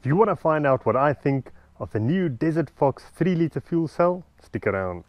Do you want to find out what I think of the new Desert Fox 3-litre fuel cell? Stick around.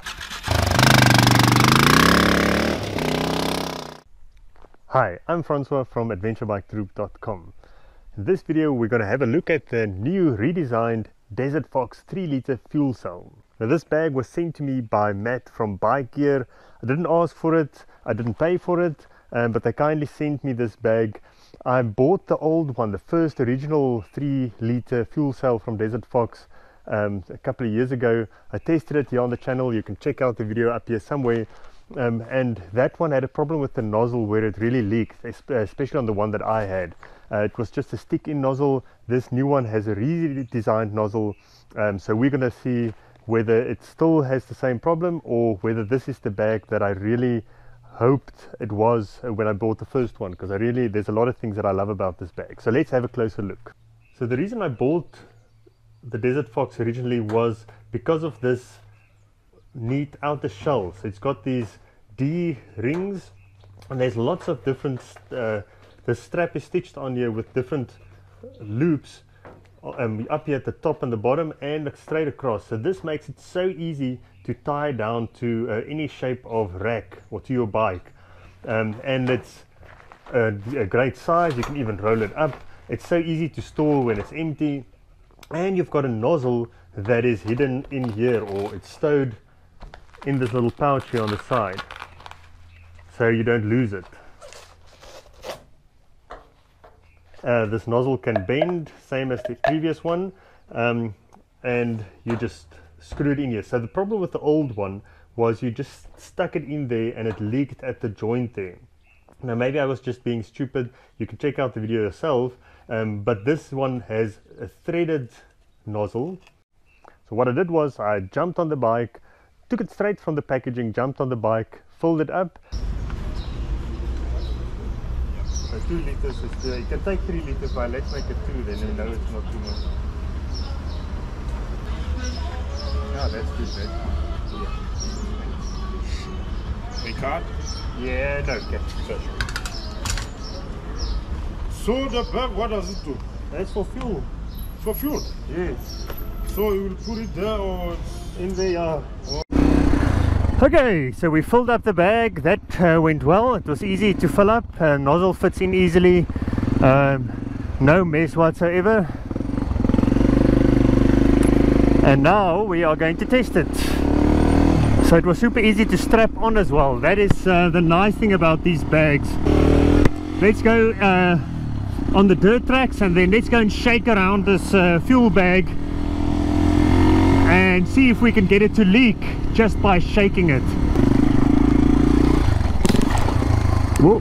Hi, I'm Francois from adventurebikegroup.com. In this video we're going to have a look at the new redesigned Desert Fox 3-litre fuel cell. Now this bag was sent to me by Matt from Bike Gear. I didn't ask for it, I didn't pay for it, but they kindly sent me this bag. I bought the old one, the first original 3-litre fuel cell from Desert Fox a couple of years ago. I tested it here on the channel. You can check out the video up here somewhere. And that one had a problem with the nozzle where it really leaked, especially on the one that I had. It was just a stick-in nozzle. This new one has a redesigned nozzle, so we're going to see whether it still has the same problem or whether this is the bag that I really hoped it was when I bought the first one, because there's a lot of things that I love about this bag. So let's have a closer look. So the reason I bought the Desert Fox originally was because of this neat outer shell. So it's got these D rings and there's lots of different the strap is stitched on here with different loops up here at the top and the bottom and straight across. So this makes it so easy to tie down to any shape of rack or to your bike, and it's a great size. You can even roll it up. It's so easy to store when it's empty, and you've got a nozzle that is hidden in here, or it's stowed in this little pouch here on the side, so you don't lose it. This nozzle can bend, same as the previous one, and you just screw it in here. So the problem with the old one was you just stuck it in there and it leaked at the joint there. Now maybe I was just being stupid. You can check out the video yourself, but this one has a threaded nozzle. So what I did was I jumped on the bike, took it straight from the packaging, jumped on the bike, filled it up. So 2 liters is you can take 3 liters, but let's make it 2, then you know it's not too much. Oh, that's good, man. Yeah. A card? Yeah, no, okay. So the bag, what does it do? That's for fuel. For fuel? Yes. So you will put it there or in there, yeah. Okay, so we filled up the bag. That went well. It was easy to fill up. Nozzle fits in easily. No mess whatsoever. And now we are going to test it. So it was super easy to strap on as well. That is the nice thing about these bags. Let's go on the dirt tracks and then let's go and shake around this fuel bag and see if we can get it to leak just by shaking it. Whoa.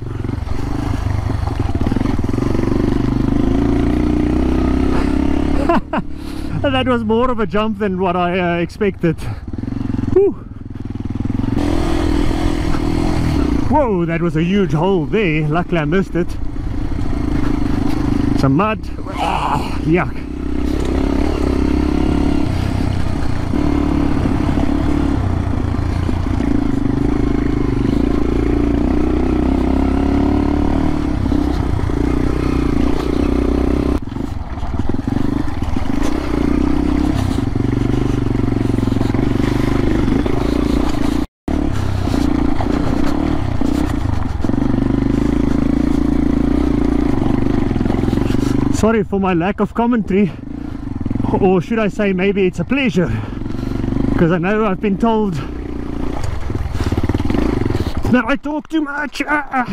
That was more of a jump than what I expected. Whew. Whoa, that was a huge hole there. Luckily I missed it. Some mud. Ah, yuck. Sorry for my lack of commentary, or should I say maybe it's a pleasure, because I know I've been told that I talk too much.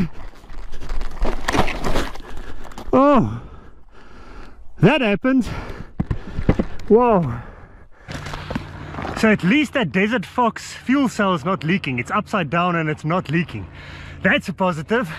Oh, that happened. Whoa. So at least that Desert Fox fuel cell is not leaking. It's upside down and it's not leaking. That's a positive.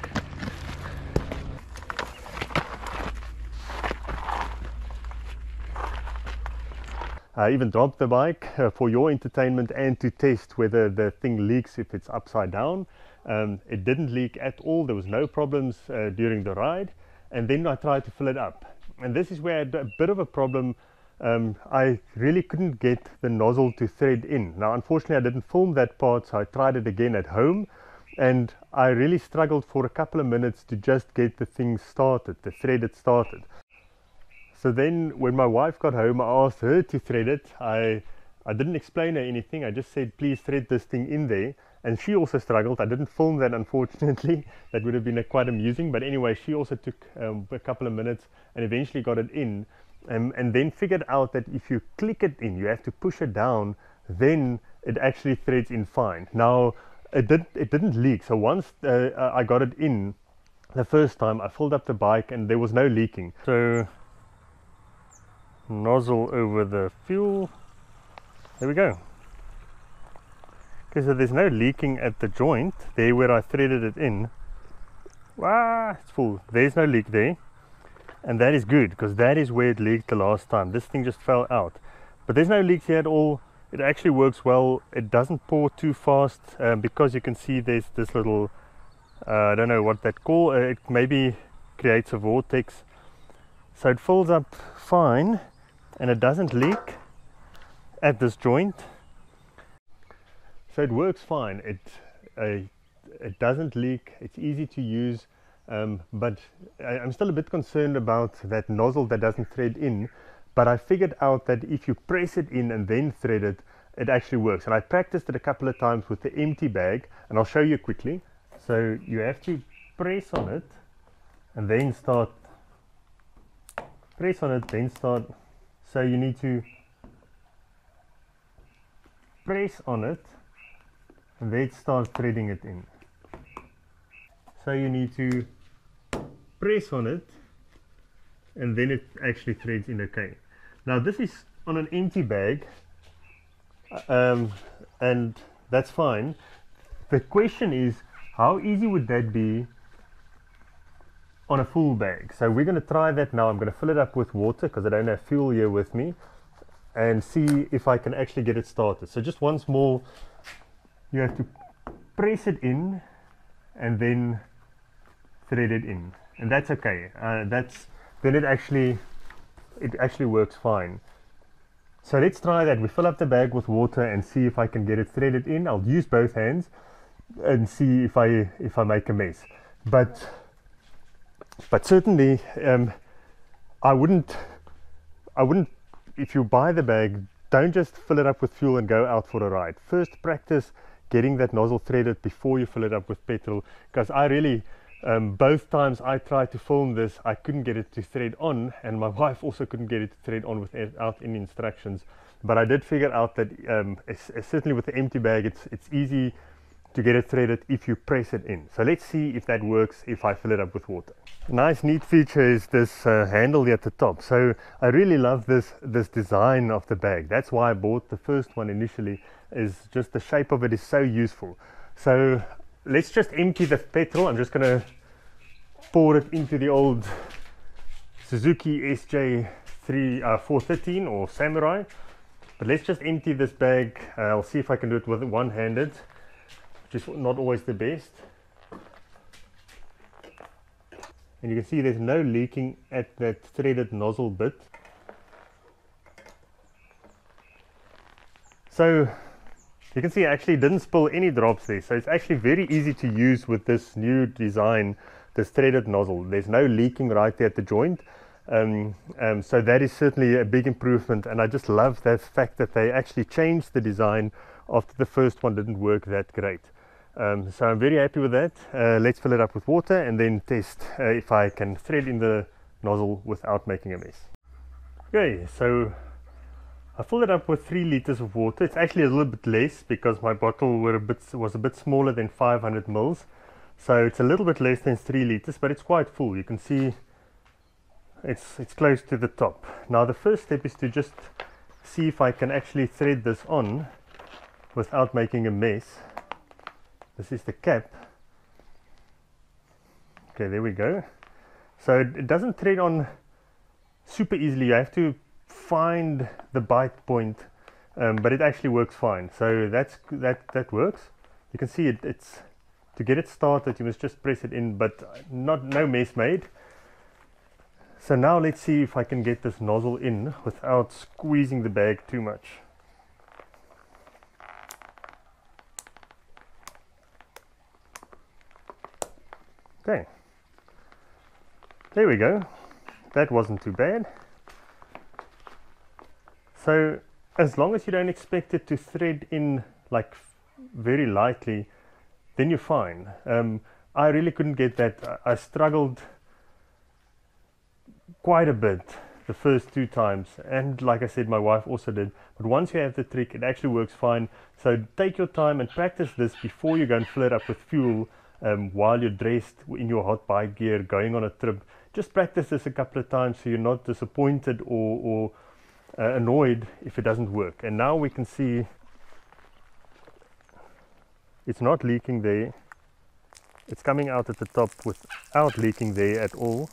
I even dropped the bike for your entertainment and to test whether the thing leaks if it's upside down. It didn't leak at all. There was no problems during the ride, and then I tried to fill it up, and this is where I had a bit of a problem. I really couldn't get the nozzle to thread in. Now unfortunately I didn't film that part, so I tried it again at home, and I really struggled for a couple of minutes to just get the thing started, the threaded started. So then when my wife got home, I asked her to thread it. I didn't explain her anything. I just said, please thread this thing in there. And she also struggled. I didn't film that, unfortunately. That would have been quite amusing. But anyway, she also took a couple of minutes and eventually got it in. And then figured out that if you click it in, you have to push it down, then it actually threads in fine. Now, it didn't leak. So once I got it in the first time, I filled up the bike and there was no leaking. So, nozzle over the fuel. There we go. Okay, so there's no leaking at the joint there where I threaded it in. Wow, it's full. There's no leak there. And that is good, because that is where it leaked the last time. This thing just fell out. But there's no leaks here at all. It actually works well. It doesn't pour too fast, because you can see there's this little, I don't know what that call, it maybe creates a vortex. So it fills up fine and it doesn't leak at this joint. So it works fine. It doesn't leak. It's easy to use, but I'm still a bit concerned about that nozzle that doesn't thread in. But I figured out that if you press it in and then thread it, it actually works. And I practiced it a couple of times with the empty bag, and I'll show you quickly. So you have to press on it and then start. Press on it, then start. So you need to press on it and then start threading it in. So you need to press on it and then it actually threads in okay. Now this is on an empty bag, and that's fine. The question is, how easy would that be on a full bag? So we're going to try that now. I'm going to fill it up with water because I don't have fuel here with me, and see if I can actually get it started. So just once more, you have to press it in and then thread it in, and that's okay. Then it actually works fine. So let's try that. We fill up the bag with water and see if I can get it threaded in. I'll use both hands and see if I make a mess. But certainly I wouldn't, if you buy the bag, don't just fill it up with fuel and go out for a ride. First practice getting that nozzle threaded before you fill it up with petrol, because I really, both times I tried to film this, I couldn't get it to thread on, and my wife also couldn't get it to thread on without any instructions. But I did figure out that certainly with the empty bag, it's easy to get it threaded if you press it in. So let's see if that works if I fill it up with water. A nice neat feature is this handle here at the top. So I really love this design of the bag. That's why I bought the first one initially, is just the shape of it is so useful. So let's just empty the petrol. I'm just going to pour it into the old Suzuki SJ 413 or Samurai. But let's just empty this bag. I'll see if I can do it with one-handed, which is not always the best. And you can see there's no leaking at that threaded nozzle bit. So you can see I actually didn't spill any drops there. So it's actually very easy to use with this new design, this threaded nozzle. There's no leaking right there at the joint. So that is certainly a big improvement. And I just love the fact that they actually changed the design after the first one didn't work that great. So I'm very happy with that. Let's fill it up with water and then test if I can thread in the nozzle without making a mess. Okay, so I filled it up with 3 liters of water. It's actually a little bit less because my bottle was a bit smaller than 500 mils. So it's a little bit less than 3 liters, but it's quite full. You can see it's close to the top. Now the first step is to just see if I can actually thread this on without making a mess. This is the cap. Okay, there we go. So it doesn't thread on super easily. You have to find the bite point, but it actually works fine. So that works. You can see it's to get it started, you must just press it in, but no mess made. So now let's see if I can get this nozzle in without squeezing the bag too much. Okay, there we go. That wasn't too bad. So as long as you don't expect it to thread in like very lightly, then you're fine. I really couldn't get that. I struggled quite a bit the first 2 times, and like I said, my wife also did. But once you have the trick, it actually works fine. So take your time and practice this before you go and fill it up with fuel, while you're dressed in your hot bike gear going on a trip. Just practice this a couple of times so you're not disappointed or annoyed if it doesn't work. And now we can see it's not leaking there. It's coming out at the top without leaking there at all.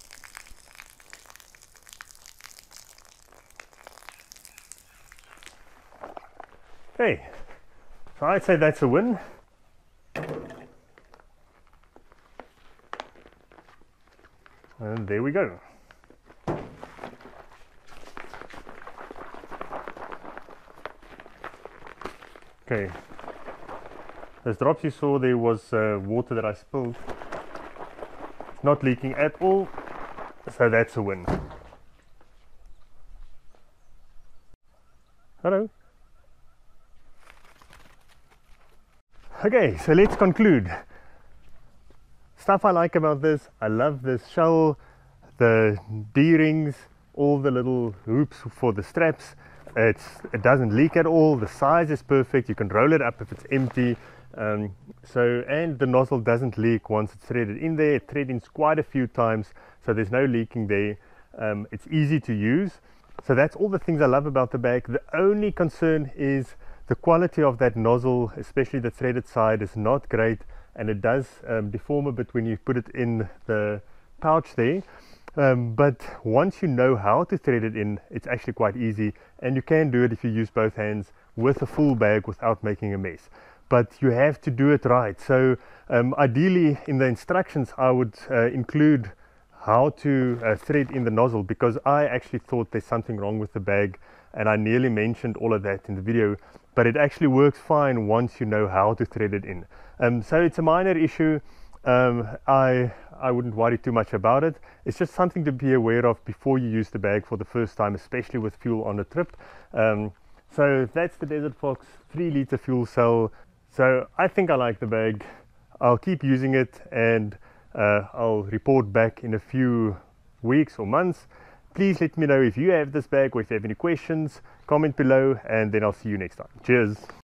Okay, so I'd say that's a win. And there we go. Okay, those drops you saw there was water that I spilled. It's not leaking at all, so that's a win. Hello. Okay, so let's conclude. Stuff I like about this: I love this shell, the D-rings, all the little hoops for the straps. It doesn't leak at all. The size is perfect. You can roll it up if it's empty. And the nozzle doesn't leak once it's threaded in there. It threads in quite a few times, so there's no leaking there. It's easy to use. So that's all the things I love about the bag. The only concern is the quality of that nozzle, especially the threaded side, is not great, and it does deform a bit when you put it in the pouch there. But once you know how to thread it in, it's actually quite easy, and you can do it if you use both hands with a full bag without making a mess. But you have to do it right. So ideally in the instructions I would include how to thread in the nozzle, because I actually thought there's something wrong with the bag, and I nearly mentioned all of that in the video, but it actually works fine once you know how to thread it in. So it's a minor issue. I wouldn't worry too much about it. It's just something to be aware of before you use the bag for the first time, especially with fuel on a trip. So that's the Desert Fox 3-liter fuel cell. So I think I like the bag. I'll keep using it, and I'll report back in a few weeks or months. Please let me know if you have this bag or if you have any questions. Comment below, and then I'll see you next time. Cheers.